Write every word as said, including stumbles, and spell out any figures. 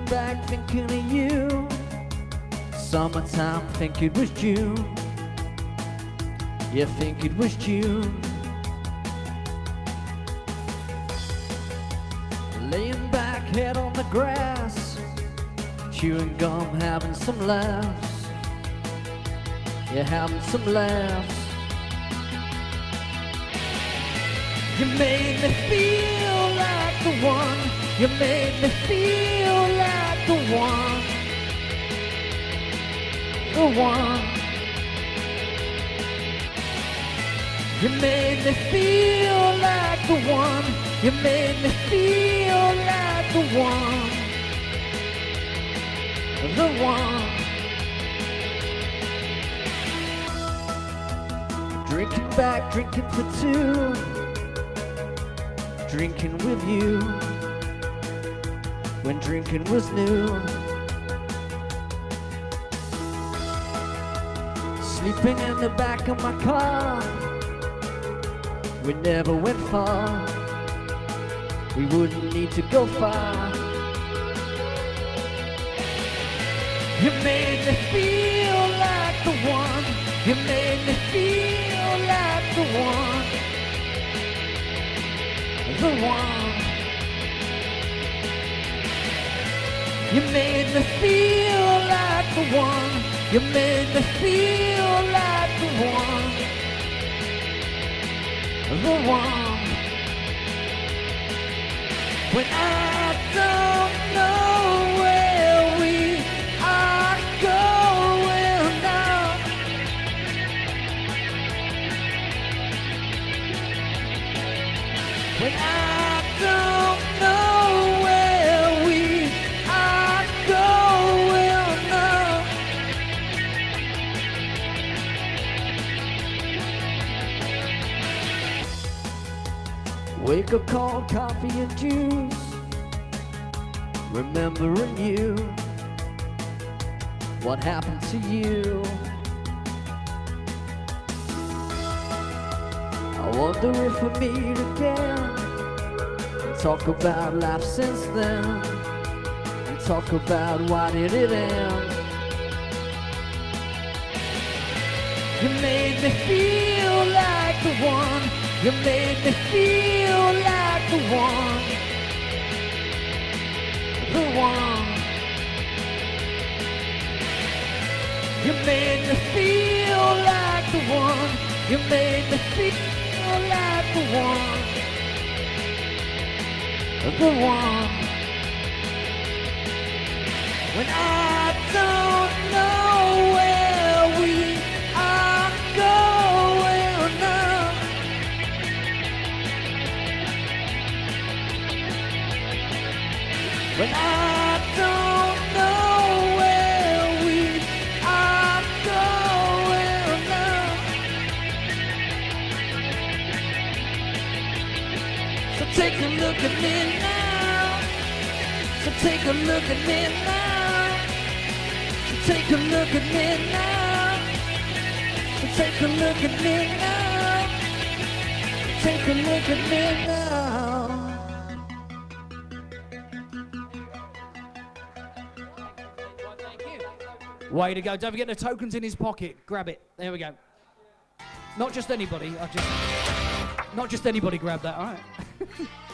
Looking back, thinking of you. Summertime, think it was June. Yeah, think it was June. Laying back, head on the grass, chewing gum, having some laughs. Yeah, having some laughs. You made me feel like the one. You made me feel like the one. The one. You made me feel like the one. You made me feel like the one. The one. Drinking back, drinking for two. Drinking with you when drinking was new. Sleeping in the back of my car. We never went far. We wouldn't need to go far. You made me feel like the one. You made me feel like the one. The one. You made me feel like the one. You made me feel like the one. The one. When I don't know where we are going now. When I don't know where we are going now. Wake up, cold coffee and juice. Remembering you. What happened to you? I wonder if we meet again. Talk about life since then, and talk about why did it end. You made me feel like the one. You made me feel like the one. The one. You made me feel like the one. You made me feel like the one. The one. When I don't know where we are going now. When I don't know where we are going now. So take a look at me now. So take a look at me now. So take a look at me now. So take a look at me now. Take a look at me now. Way to go. Don't forget the tokens in his pocket. Grab it. There we go. Not just anybody. I just, not just anybody grab that, all right?